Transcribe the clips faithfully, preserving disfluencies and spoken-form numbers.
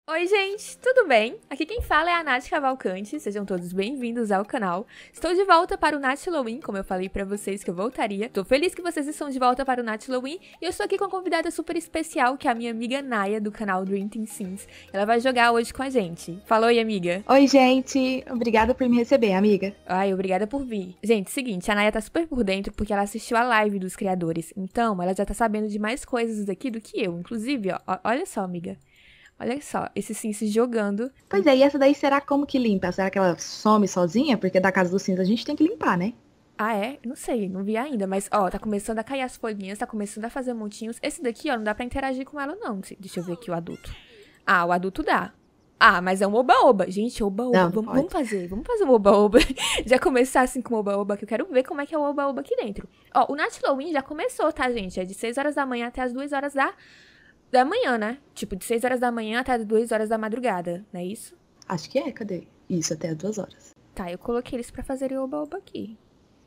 Oi, gente, tudo bem? Aqui quem fala é a Nath Cavalcante, sejam todos bem-vindos ao canal. Estou de volta para o Nath Halloween, como eu falei pra vocês que eu voltaria. Tô feliz que vocês estão de volta para o Nath Halloween e eu estou aqui com uma convidada super especial, que é a minha amiga Naya, do canal Dream Team Sims. Ela vai jogar hoje com a gente. Fala oi, amiga. Oi, gente. Obrigada por me receber, amiga. Ai, obrigada por vir. Gente, seguinte, a Naya tá super por dentro porque ela assistiu a live dos criadores, então ela já tá sabendo de mais coisas aqui do que eu. Inclusive, ó, olha só, amiga. Olha só, esse sim se jogando. Pois é, e essa daí será como que limpa? Será que ela some sozinha? Porque da casa do cinza a gente tem que limpar, né? Ah, é? Não sei, não vi ainda, mas, ó, tá começando a cair as folhinhas, tá começando a fazer montinhos. Esse daqui, ó, não dá pra interagir com ela, não. Deixa eu ver aqui o adulto. Ah, o adulto dá. Ah, mas é um oba-oba. Gente, oba-oba. Não, Vamos, pode. vamos fazer, vamos fazer um oba-oba. Já começar assim com o oba-oba, que eu quero ver como é que é o oba-oba aqui dentro. Ó, o Nath Halloween já começou, tá, gente? É de seis horas da manhã até as duas horas da... Da manhã, né? Tipo, de seis horas da manhã até as duas horas da madrugada, não é isso? Acho que é, cadê? Isso, até as duas horas. Tá, eu coloquei eles pra fazerem oba-oba aqui.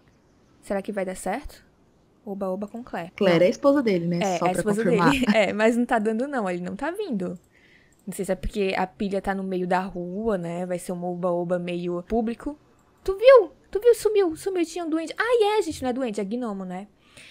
Será que vai dar certo? Oba-oba com Claire. Claire Não. é a esposa dele, né? É, Só é a pra esposa confirmar. dele. É, mas não tá dando não, ele não tá vindo. Não sei se é porque a pilha tá no meio da rua, né? Vai ser um oba-oba meio público. Tu viu? Tu viu? Sumiu, sumiu, tinha um doente. Ah, é, gente, não é doente, é gnomo, né?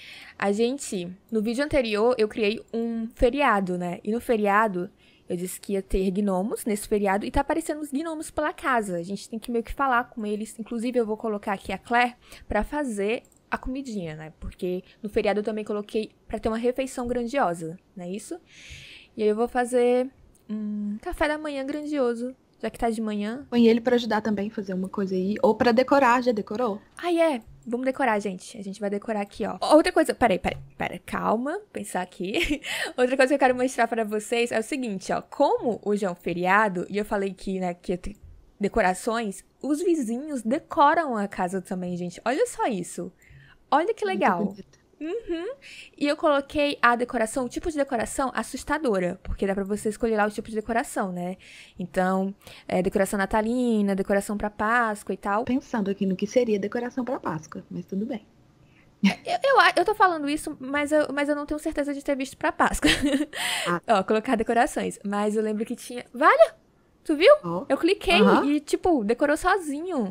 A gente, no vídeo anterior, eu criei um feriado, né? E no feriado, eu disse que ia ter gnomos nesse feriado e tá aparecendo os gnomos pela casa. A gente tem que meio que falar com eles. Inclusive, eu vou colocar aqui a Claire pra fazer a comidinha, né? Porque no feriado eu também coloquei pra ter uma refeição grandiosa, não é isso? E aí eu vou fazer um café da manhã grandioso, já que tá de manhã. Põe ele pra ajudar também, fazer uma coisa aí. Ou pra decorar, já decorou? Ah, é. Vamos decorar, gente. A gente vai decorar aqui, ó. Outra coisa... Peraí, peraí, peraí. Calma. Pensar aqui. Outra coisa que eu quero mostrar pra vocês é o seguinte, ó. Como hoje é um feriado, e eu falei que, né, que ia ter decorações, os vizinhos decoram a casa também, gente. Olha só isso. Olha que legal. Muito bonito. Uhum. E eu coloquei a decoração, o tipo de decoração assustadora, porque dá pra você escolher lá o tipo de decoração, né? Então, é, decoração natalina, decoração pra Páscoa e tal. Pensando aqui no que seria decoração pra Páscoa, mas tudo bem. Eu, eu, eu tô falando isso, mas eu, mas eu não tenho certeza de ter visto pra Páscoa. Ah. Ó, colocar decorações. Mas eu lembro que tinha... Vale? Tu viu? Ó. Eu cliquei Aham. e, tipo, decorou sozinho.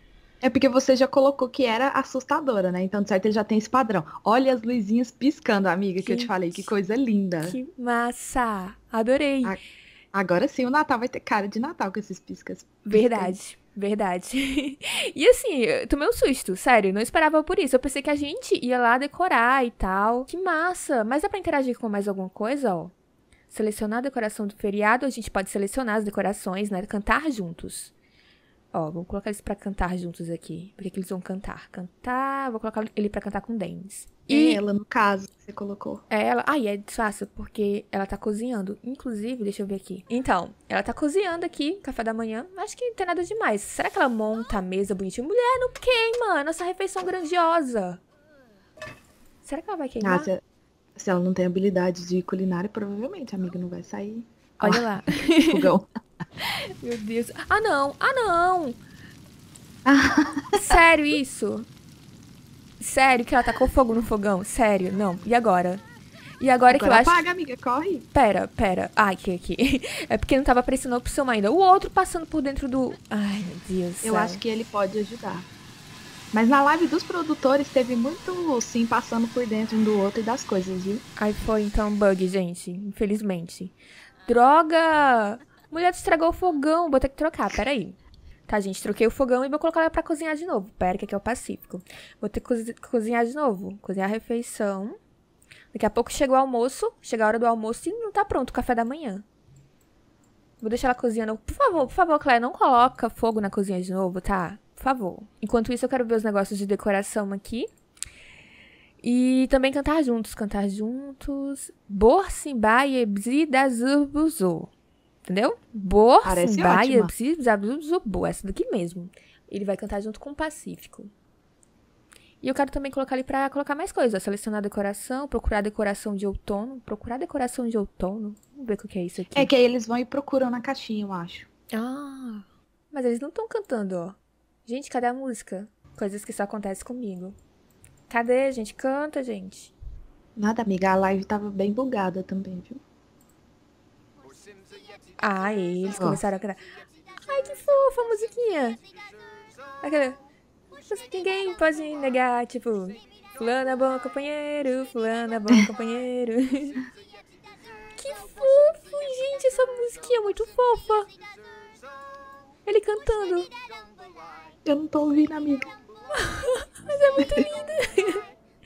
É porque você já colocou que era assustadora, né? Então, de certo, ele já tem esse padrão. Olha as luzinhas piscando, amiga, que eu te falei. Que coisa linda. Que massa! Adorei. A- Agora sim, o Natal vai ter cara de Natal com esses piscas. Verdade, verdade. E assim, eu tomei um susto, sério, não esperava por isso. Eu pensei que a gente ia lá decorar e tal. Que massa! Mas dá pra interagir com mais alguma coisa, ó? Selecionar a decoração do feriado, a gente pode selecionar as decorações, né? Cantar juntos. Ó, vamos colocar eles pra cantar juntos aqui. Por que que eles vão cantar? Cantar, vou colocar ele pra cantar com Denis. E E ela, no caso, que você colocou. é ela... Ai, é fácil, porque ela tá cozinhando. Inclusive, deixa eu ver aqui. Então, ela tá cozinhando aqui, café da manhã. Acho que não tem nada demais. Será que ela monta a mesa bonitinha? Mulher, não queima! Nossa refeição grandiosa. Será que ela vai Ah, queimar? se, se ela não tem habilidade de culinária, provavelmente a amiga não vai sair. Olha lá. Fogão. Meu Deus. Ah, não! Ah, não! Sério isso? Sério que ela tacou fogo no fogão? Sério? Não. E agora? E agora, Agora que eu acho... apaga, amiga, corre. Pera, pera. Ai, aqui, aqui. É porque não tava aparecendo a opção ainda. O outro passando por dentro do... Ai, meu Deus. Eu sério. acho que ele pode ajudar. Mas na live dos produtores teve muito sim passando por dentro um do outro e das coisas, viu? Ai, foi então bug, gente. Infelizmente. Droga! Mulher estragou o fogão. Vou ter que trocar, peraí. Tá, gente, troquei o fogão e vou colocar ela pra cozinhar de novo. Pera, que aqui é o Pacífico. Vou ter que cozi- cozinhar de novo. Cozinhar a refeição. Daqui a pouco chega o almoço. Chega a hora do almoço e não tá pronto o café da manhã. Vou deixar ela cozinhando. Por favor, por favor, Claire, não coloca fogo na cozinha de novo, tá? Por favor. Enquanto isso, eu quero ver os negócios de decoração aqui. E também cantar juntos. Cantar juntos. Borsimbaia bzidazubuzu. Entendeu? Borsimbaia ótima. bzidazubuzu. Essa daqui mesmo. Ele vai cantar junto com o Pacífico. E eu quero também colocar ali pra colocar mais coisas. Ó. Selecionar decoração, procurar decoração de outono. Procurar decoração de outono. Vamos ver o que é isso aqui. É que aí eles vão e procuram na caixinha, eu acho. Ah, mas eles não estão cantando, ó. Gente, cadê a música? Coisas que só acontecem comigo. Cadê, gente? Canta, gente. Nada, amiga, a live tava bem bugada também, viu? Ah, eles Ó. começaram a cantar. Ai, que fofa a musiquinha. Aquela... Ninguém pode negar, tipo... Fulano é bom companheiro, fulano é bom companheiro. Que fofo, gente, essa musiquinha é muito fofa. Ele cantando. Eu não tô ouvindo, amiga. Mas é muito lindo.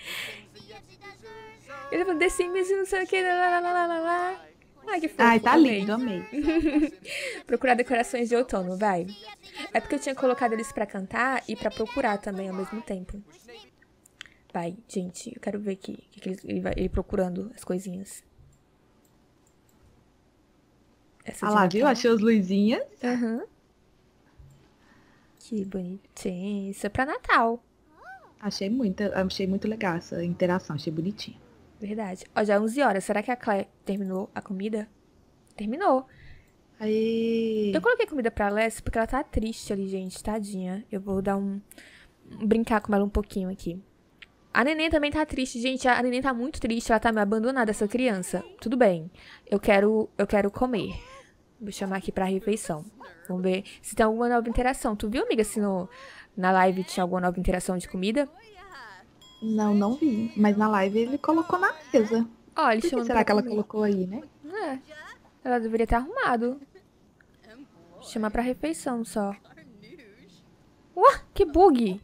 Ele falou, The Sims e não sei o que, lá, lá, lá, lá, lá. Ai, que fofo. Ai, tá amei. lindo, amei. Procurar decorações de outono, vai. É porque eu tinha colocado eles pra cantar e pra procurar também ao mesmo tempo. Vai, gente, eu quero ver aqui, que ele, ele, vai, ele procurando as coisinhas. Essa Ah de lá, Natal. viu? Achei as luzinhas. Aham. Que bonitinho. Isso é pra Natal. Achei muito, achei muito legal essa interação, achei bonitinho. Verdade. Ó, já é onze horas. Será que a Claire terminou a comida? Terminou. Aí. Eu coloquei comida pra Alessia porque ela tá triste ali, gente. Tadinha. Eu vou dar um... um brincar com ela um pouquinho aqui. A neném também tá triste, gente. A neném tá muito triste. Ela tá me abandonada, essa criança. Tudo bem. Eu quero, eu quero comer. Vou chamar aqui pra refeição. Vamos ver se tem alguma nova interação. Tu viu, amiga, se no, na live tinha alguma nova interação de comida? Não, não vi. Mas na live ele colocou na mesa. Ó, ele Por que chamando será pra que ela comer. colocou aí, né? É. Ela deveria ter arrumado. Chamar pra refeição só. Ué, que bug!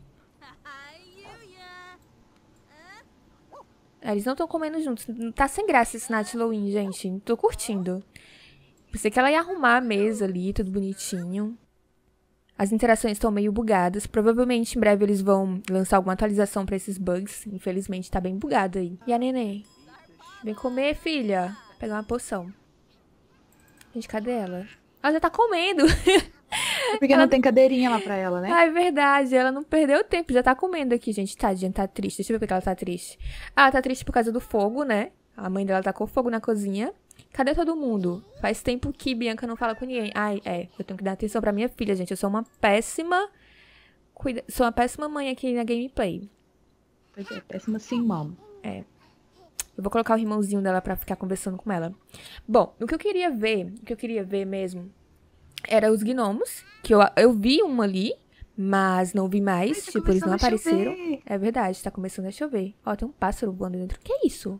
É, eles não estão comendo juntos. Tá sem graça esse Nat Halloween, gente. Não tô curtindo. Pensei que ela ia arrumar a mesa ali, tudo bonitinho. As interações estão meio bugadas. Provavelmente em breve eles vão lançar alguma atualização pra esses bugs. Infelizmente tá bem bugado aí. E a neném? Vem comer, filha. Vou pegar uma poção. Gente, cadê ela? Ela já tá comendo. É porque Ela- não tem cadeirinha lá pra ela, né? Ah, é verdade. Ela não perdeu tempo. Já tá comendo aqui, gente. Tadinha, tá triste. Deixa eu ver por que ela tá triste. Ah, ela tá triste por causa do fogo, né? A mãe dela tacou fogo na cozinha. Cadê todo mundo? Faz tempo que Bianca não fala com ninguém. Ai, é. Eu tenho que dar atenção pra minha filha, gente. Eu sou uma péssima... Cuida... Sou uma péssima mãe aqui na gameplay. Pois é, péssima sim, mom. Eu vou colocar o irmãozinho dela pra ficar conversando com ela. Bom, o que eu queria ver... O que eu queria ver mesmo... Era os gnomos. Que eu, eu vi um ali... Mas não vi mais. Ai, tá tipo, eles não começando a apareceram. chover. É verdade, tá começando a chover. Ó, tem um pássaro voando dentro. Que é isso?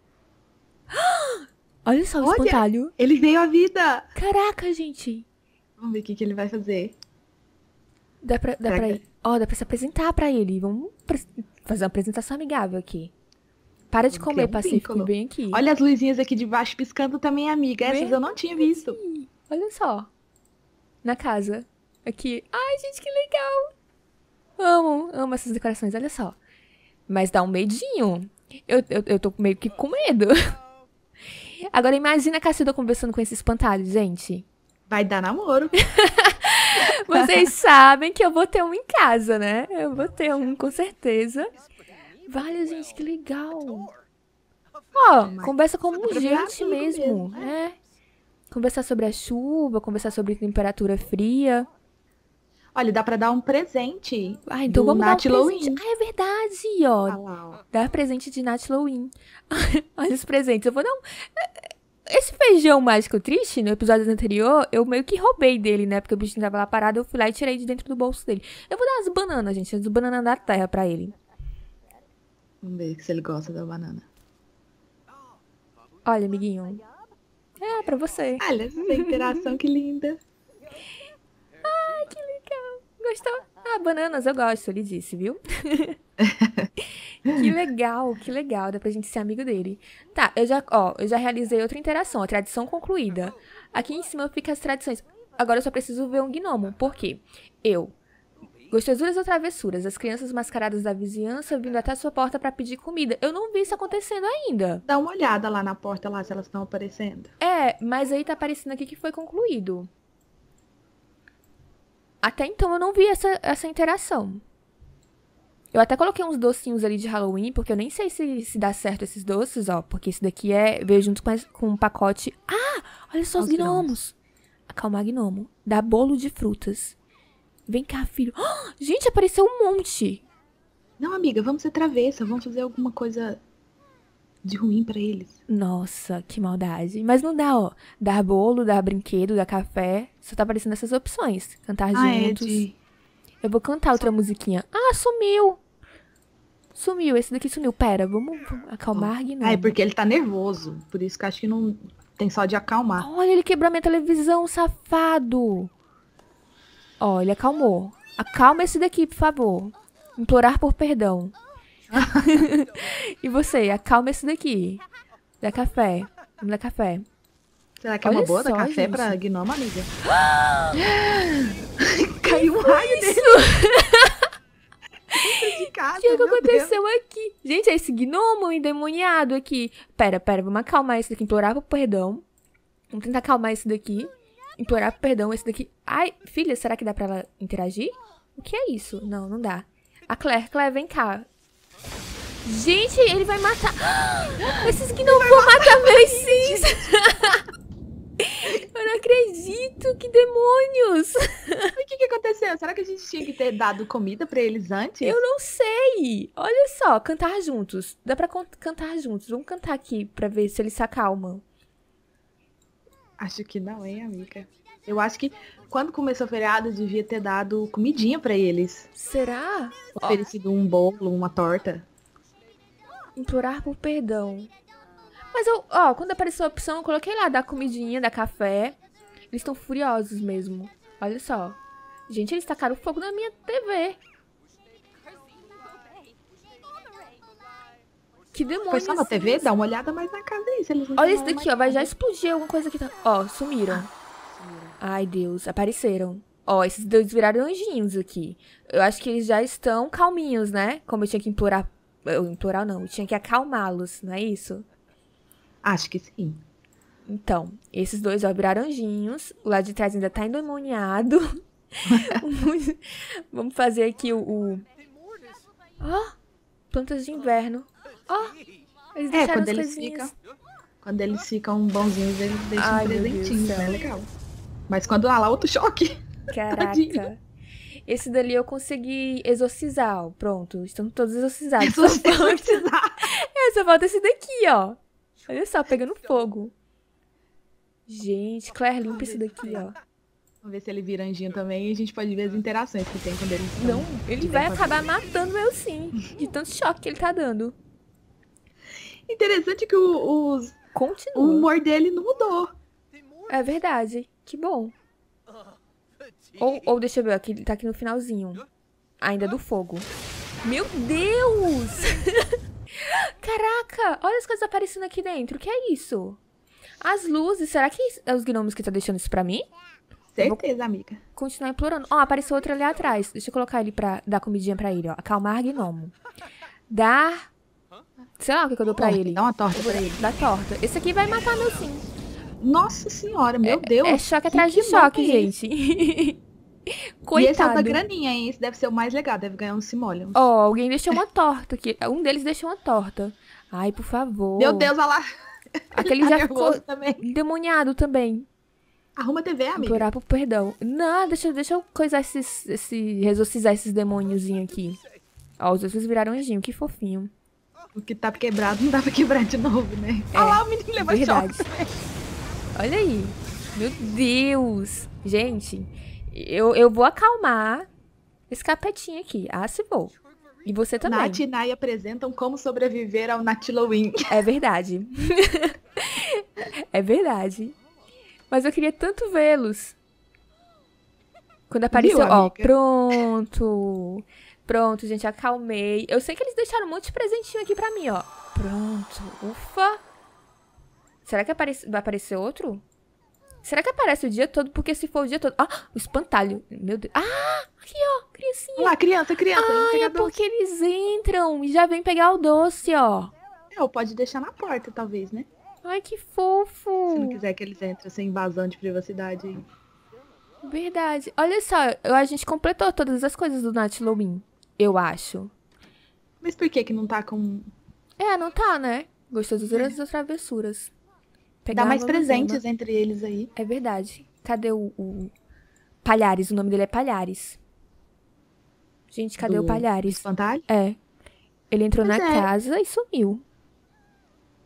Olha só o Olha! espantalho. Ele veio à vida! Caraca, gente. Vamos ver o que, que ele vai fazer. Dá pra, dá Será pra que- ir. Ó, dá pra se apresentar pra ele. Vamos pre- fazer uma apresentação amigável aqui. Para de Vamos comer, criar um Pacífico. vínculo. Vem aqui. Olha as luzinhas aqui de baixo piscando também, amiga. Essas eu não tinha visto. Ih, olha só. Na casa. Aqui. Ai, gente, que legal. Amo, amo essas decorações. Olha só. Mas dá um medinho. Eu, eu, eu tô meio que com medo. Agora imagina a Cacilda conversando com esse espantalho, gente. Vai dar namoro. Vocês sabem que eu vou ter um em casa, né? Eu vou ter um, com certeza. Vale, gente, que legal. Ó, conversa como Dá pra virar gente amigo mesmo. mesmo, É. Conversar sobre a chuva, conversar sobre temperatura fria. Olha, dá pra dar um presente. Ah, então do vamos dar um Nat Halloween. presente. Ah, é verdade, ó. Olha lá, ó. Dar presente de Nat Halloween. Olha os presentes. Eu vou dar um... Esse feijão mágico triste, no episódio anterior, eu meio que roubei dele, né? Porque o bichinho tava lá parado, eu fui lá e tirei de dentro do bolso dele. Eu vou dar umas bananas, gente. As bananas da terra pra ele. Vamos ver se ele gosta da banana. Olha, amiguinho. É, pra você. Olha, essa interação, que linda. Que legal. Gostou? Ah, bananas eu gosto, ele disse, viu? Que legal, que legal. Dá pra gente ser amigo dele. Tá, eu já, ó, eu já realizei outra interação, a tradição concluída. Aqui em cima fica as tradições. Agora eu só preciso ver um gnomo. Por quê? Eu. Gostosuras ou travessuras? As crianças mascaradas da vizinhança vindo até a sua porta pra pedir comida. Eu não vi isso acontecendo ainda. Dá uma olhada lá na porta, lá, se elas estão aparecendo. É, mas aí tá aparecendo aqui que foi concluído. Até então eu não vi essa, essa interação. Eu até coloquei uns docinhos ali de Halloween, porque eu nem sei se, se dá certo esses doces, ó. Porque esse daqui é veio junto com, esse- com um pacote. Ah! Olha só os, Os gnomos. Acalmar gnomo. Dá bolo de frutas. Vem cá, filho. Ah, gente, apareceu um monte. Não, amiga, vamos ser travessa. Vamos fazer alguma coisa. de ruim pra eles. Nossa, que maldade. Mas não dá, ó. Dar bolo, dar brinquedo, dar café. Só tá aparecendo essas opções. Cantar Ah, é juntos. de... Eu vou cantar outra musiquinha. Ah, sumiu. Sumiu, esse daqui sumiu. Pera, vamos, vamos acalmar Gnomo. Ah, é porque ele tá nervoso. Por isso que eu acho que não tem só de acalmar. Olha, ele quebrou a minha televisão, safado. Ó, ele acalmou. Acalma esse daqui, por favor. Implorar por perdão. E você, acalma esse daqui. Dá café. Vamos dar café. Será que é Olha uma boa dar só, café gente. pra gnomo, amiga? Caiu um raio dele de casa, O que, que meu aconteceu aqui? Gente, é esse gnomo endemoniado aqui. Pera, pera, vamos acalmar esse daqui. Implorar por perdão. Vamos tentar acalmar esse daqui. Implorar por perdão, esse daqui. Ai, filha, será que dá pra ela interagir? O que é isso? Não, não dá. A Claire, Claire, vem cá. Gente, ele vai matar. Esses gnomos vão matar meus sims. Eu não acredito, que demônios. O que que aconteceu? Será que a gente tinha que ter dado comida pra eles antes? Eu não sei. Olha só, cantar juntos. Dá pra con- cantar juntos. Vamos cantar aqui pra ver se eles se acalmam. Acho que não, hein, amiga? Eu acho que quando começou o feriado, eu devia ter dado comidinha pra eles. Será? Ó, Oferecido um bolo, uma torta. implorar por perdão. Mas eu, ó, quando apareceu a opção, eu coloquei lá dar comidinha, dar café. Eles estão furiosos mesmo. Olha só. Gente, eles tacaram fogo na minha T V. Que demônios. Foi só na T V? esses? Dá uma olhada mais na casa aí, se eles não Olha têm esse nada daqui, mais ó. Vai já nada. explodir alguma coisa aqui. Tá... Ó, sumiram. Ai, Deus. Apareceram. Ó, esses dois viraram anjinhos aqui. Eu acho que eles já estão calminhos, né? Como eu tinha que implorar... Eu, implorar não. Eu tinha que acalmá-los, não é isso? Acho que sim. Então, esses dois, ó, viraram anjinhos. O lado de trás ainda tá endemoniado. Vamos fazer aqui o... o... Ó, plantas de inverno. Ó, eles É, deixaram quando as eles coisinhas. ficam. Quando eles ficam bonzinhos, eles deixam Ai, um meu Deus presentinho, do céu. é legal. Mas quando há lá outro choque. Tadinho. Caraca. Esse dali eu consegui exorcizar, ó. Pronto, estão todos exorcizados. Se Só você falta... precisar. É, só falta esse daqui, ó. Olha só, pegando fogo. Gente, Claire, limpa esse daqui, ó. Vamos ver se ele vira anjinho também e a gente pode ver as interações que tem quando ele Não, ele vai acabar matando eu sim. De tanto choque que ele tá dando. Interessante que o, os, o Continua. humor dele não mudou. É verdade. Que bom. Ou, ou deixa eu ver, aqui, tá aqui no finalzinho. Ainda do fogo. Meu Deus! Caraca, olha as coisas aparecendo aqui dentro. O que é isso? As luzes, será que é os gnomos que tá deixando isso pra mim? Certeza, amiga. Continuar implorando. Ó, apareceu outro ali atrás. Deixa eu colocar ele pra dar comidinha pra ele, ó. Acalmar gnomo. Dar... Sei lá o que, que eu dou pra Torta, ele. Dá uma torta pra ele. Dá torta. Esse aqui vai matar meu sim. Nossa senhora, meu Deus. É choque que atrás de gnomo choque, é esse? gente. E esse é o da Coitado. graninha, hein? Esse deve ser o mais legal. Deve ganhar um simoleon. Ó, alguém deixou uma torta aqui. Um deles deixou uma torta. Ai, por favor. Meu Deus, olha lá. Aquele Ele tá já nervoso ficou também. endemoniado também. Arruma a T V, amiga. Implorar por perdão. Não, deixa, eu- deixa eu coisar esses, esse, exorcizar esses demôniozinhos aqui. Ó, os outros viraram anjinho, que fofinho. O que tá quebrado não dá pra quebrar de novo, né? É, Olha lá, o menino levou verdade. choque também. Olha aí. Meu Deus. Gente, eu, eu vou acalmar esse capetinho aqui. Ah, se vou. E você também. Nath e Nai apresentam como sobreviver ao Natilowin. É verdade. É verdade. Mas eu queria tanto vê-los. Quando apareceu, Viu, ó, amiga? pronto. Pronto, gente, acalmei. Eu sei que eles deixaram um monte de presentinho aqui pra mim, ó. Pronto. Ufa. Será que aparece... vai aparecer outro? Será que aparece o dia todo? Porque se for o dia todo... Ah, o espantalho. Meu Deus. Ah, aqui, ó, criancinha. Olha lá, criança, criança. vem Ai, pegar é doce. porque eles entram e já vem pegar o doce, ó. É, ou pode deixar na porta, talvez, né? Ai, que Se não fofo. quiser que eles entrem sem invasão de privacidade aí. Verdade. Olha só, eu- a gente completou todas as coisas do Natilowin. Eu acho. Mas por que que não tá com... É, não tá, né? Gostosuras das travessuras. Dá Pegar mais uma presentes gulosema. entre eles aí. É verdade. Cadê o, o... Palhares? O nome dele é Palhares. Gente, cadê do o Palhares? Espantalho? É. Ele entrou Pois na é. casa e sumiu.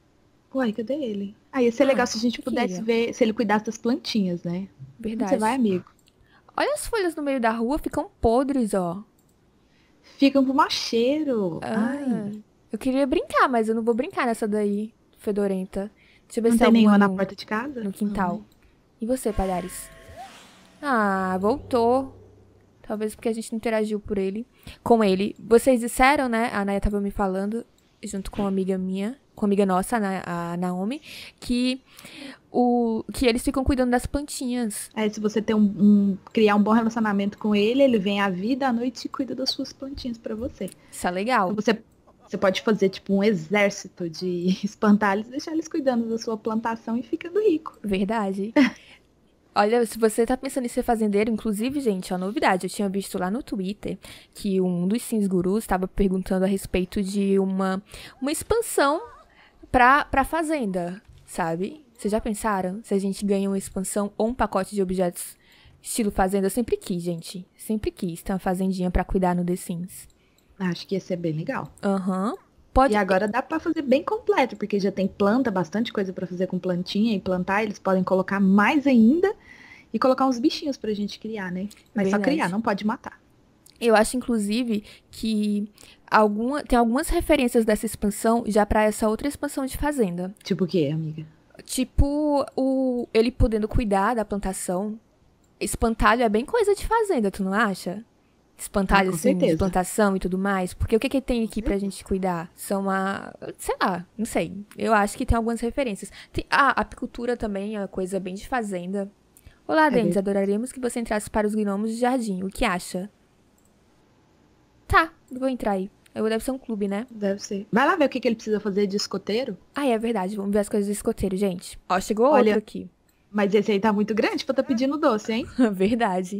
Uai, cadê ele? Ah, ia ser Ah, legal se a gente eu pudesse queria. ver, se ele cuidasse das plantinhas, né? Onde Verdade. você vai, amigo? Olha as folhas no meio da rua, ficam podres, ó. Ficam com mau cheiro. Ah, Ai, eu queria brincar, mas eu não vou brincar nessa daí, fedorenta. Deixa eu ver não se tem tem alguma nenhuma na no, porta de casa? no Não, quintal. né? E você, Palhares? Ah, voltou. Talvez porque a gente não interagiu por ele, com ele. Vocês disseram, né? A Naya tava me falando, junto com uma amiga minha, com uma amiga nossa, a Naomi, que, o, que eles ficam cuidando das plantinhas. É, se você tem um, um- criar um bom relacionamento com ele, ele vem à vida à noite e cuida das suas plantinhas pra você. Isso é Então legal. você, você pode fazer tipo um exército de espantalhos, deixar eles cuidando da sua plantação e ficando rico. Verdade. Olha, se você tá pensando em ser fazendeiro, inclusive, gente, ó, novidade, eu tinha visto lá no Twitter que um dos Sims Gurus estava perguntando a respeito de uma, uma expansão pra, pra fazenda, sabe? Vocês já pensaram se a gente ganha uma expansão ou um pacote de objetos estilo fazenda? Eu sempre quis, gente. Sempre quis ter uma fazendinha pra cuidar no The Sims. Acho que ia ser bem legal. Aham. E Pode. agora dá pra fazer bem completo, porque já tem planta, bastante coisa pra fazer com plantinha e plantar. Eles podem colocar mais ainda e colocar uns bichinhos pra gente criar, né? Mas só Verdade. criar, não pode matar. Eu acho, inclusive, que alguma, tem algumas referências dessa expansão já pra essa outra expansão de fazenda. Tipo o quê, amiga? Tipo, o, ele podendo cuidar da plantação. Espantalho é bem coisa de fazenda, tu não acha? Espantalho, Ah, com assim, de certeza. plantação e tudo mais. Porque o que que tem aqui pra gente cuidar? São a... Sei lá, não sei. Eu acho que tem algumas referências. Tem, ah, a apicultura também é uma coisa bem de fazenda. Olá, É Dendes. verdade. Adoraríamos que você entrasse para os gnomos de jardim. O que acha? Tá, vou entrar aí. Eu deve ser um clube, né? Deve ser. Vai lá ver o que, que ele precisa fazer de escoteiro. Ah, é verdade. Vamos ver as coisas do escoteiro, gente. Ó, chegou outro Olha, aqui. mas esse aí tá muito grande pra tá pedindo doce, hein? Verdade.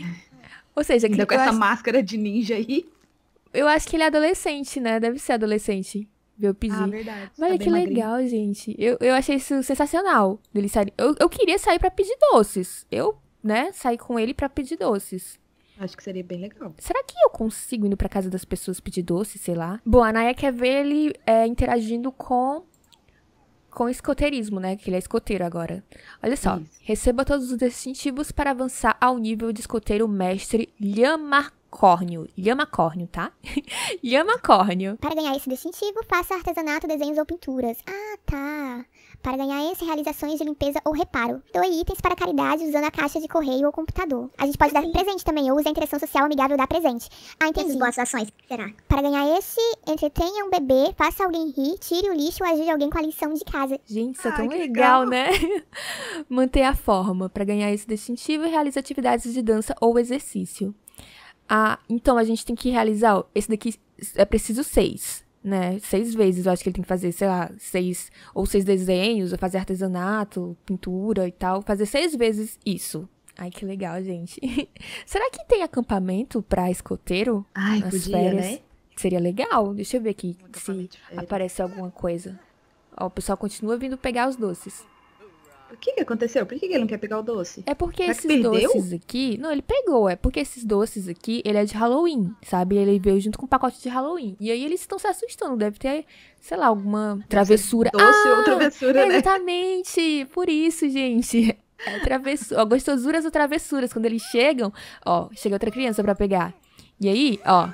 Ou seja, que Ainda com eu essa acho, máscara de ninja aí. eu acho que ele é adolescente, né? Deve ser adolescente. Viu, eu Ah, pedi. verdade. Olha Tá que bem magrinho. legal, gente. Eu, eu achei isso sensacional. Dele sair. Eu, eu queria sair pra pedir doces. Eu, né, saí com ele pra pedir doces. Acho que seria bem legal. Será que eu consigo indo pra casa das pessoas pedir doces, sei lá? Bom, a Naya quer ver ele é, interagindo com com escoteirismo, né? Que ele é escoteiro agora. Olha só. Isso. Receba todos os distintivos para avançar ao nível de escoteiro mestre Lhamacórnio. Lhamacórnio, tá? Lhamacórnio. Para ganhar esse distintivo, faça artesanato, desenhos ou pinturas. Ah, tá. Para ganhar esse, realizações de limpeza ou reparo. Doe itens para caridade usando a caixa de correio ou computador. A gente pode dar presente também, ou use a interação social amigável dar presente. Ah, entendi. Essas boas ações, será? Para ganhar esse, entretenha um bebê, faça alguém rir, tire o lixo ou ajude alguém com a lição de casa. Gente, isso é Ai, tão que legal, legal. né? Manter a forma. Para ganhar esse distintivo, realize atividades de dança ou exercício. Ah, então a gente tem que realizar, ó, esse daqui é preciso seis, né? Seis vezes, eu acho que ele tem que fazer, sei lá, seis, ou seis desenhos, ou fazer artesanato, pintura e tal. Fazer seis vezes isso. Ai, que legal, gente. Será que tem acampamento pra escoteiro Ai, nas podia, férias? né? Seria legal. Deixa eu ver aqui Um se acampamento de férias. aparece alguma coisa. Ó, o pessoal continua vindo pegar os doces. O que que aconteceu? Por que que ele não quer pegar o doce? É porque Será que esses perdeu? doces aqui... Não, ele pegou. É porque esses doces aqui, ele é de Halloween, sabe? Ele veio junto com um pacote de Halloween. E aí eles estão se assustando. Deve ter, sei lá, alguma travessura. Doce ou Ah, travessura, né? exatamente. Por isso, gente. É travessura. Ó, gostosuras ou travessuras. Quando eles chegam, ó, chega outra criança pra pegar. E aí, ó,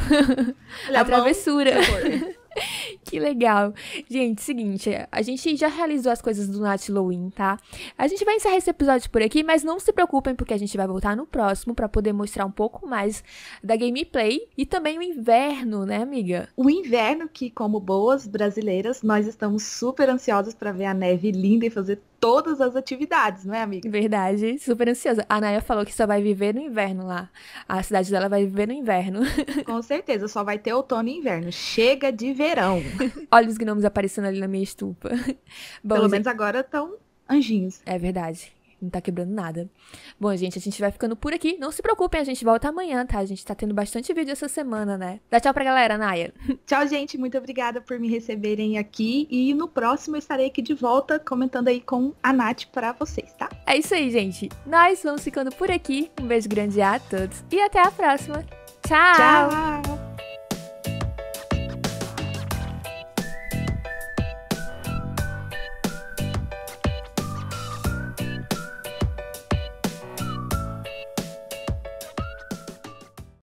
Olha a mão, travessura. terror. Que legal. Gente, seguinte, a gente já realizou as coisas do Nat Halloween, tá? A gente vai encerrar esse episódio por aqui, mas não se preocupem porque a gente vai voltar no próximo pra poder mostrar um pouco mais da gameplay e também o inverno, né, amiga? O inverno que, como boas brasileiras, nós estamos super ansiosos pra ver a neve linda e fazer todas as atividades, não é, amiga? Verdade, super ansiosa. A Naya falou que só vai viver no inverno lá. A cidade dela vai viver no inverno. Com certeza, só vai ter outono e inverno. Chega de verão. Olha os gnomos aparecendo ali na minha estufa. Bom, Pelo gente, menos agora estão anjinhos. é verdade. Não tá quebrando nada. Bom, gente, a gente vai ficando por aqui. Não se preocupem, a gente volta amanhã, tá? A gente tá tendo bastante vídeo essa semana, né? Dá tchau pra galera, Naya. Tchau, gente. Muito obrigada por me receberem aqui. E no próximo eu estarei aqui de volta comentando aí com a Nath pra vocês, tá? É isso aí, gente. Nós vamos ficando por aqui. Um beijo grande a todos e até a próxima. Tchau! Tchau!